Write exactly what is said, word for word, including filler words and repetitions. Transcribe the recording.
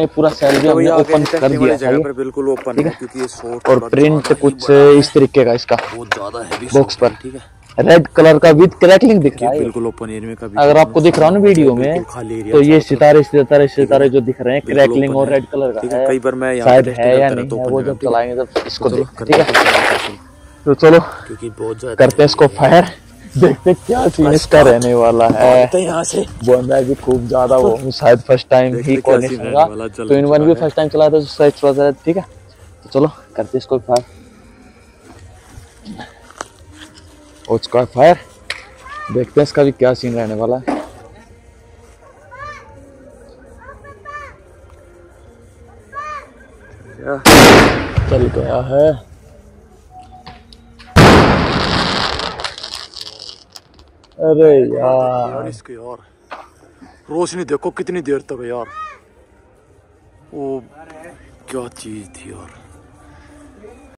हैं पूरा सेल भी हमने ओपन कर दिया है, पर बिल्कुल ओपन है क्योंकि ये शॉर्ट और प्रिंट कुछ इस तरीके का इसका बहुत ज्यादा हैवी बॉक्स पर, ठीक है, रेड कलर का विद क्रैकलिंग दिख रहा है बिल्कुल ओपन एरिया का भी। अगर आपको दिख रहा है ना वीडियो में, तो ये सितारे सितारे सितारे जो दिख रहे हैं क्रैकलिंग और रेड कलर का है, कई बार मैं शायद है या नहीं है, वो जब चलाएंगे तब इसको देख, ठीक है। तो चलो क्योंकि बहुत ज्यादा करते हैं इसको फायर, देखते क्या सीन इसका रहने वाला है। यहाँ से बोलना है भी खूब ज्यादा वो शायद फर्स्ट टाइम ही कॉर्निशन होगा, तो इन वन भी फर्स्ट टाइम चला था, ठीक है। तो चलो करते इसको फायर, और इसका फायर देखते हैं इसका भी क्या सीन रहने वाला है। चल गया है, अरे यार, यार इसके यार रोशनी देखो कितनी देर तक यार, वो क्या चीज थी यार।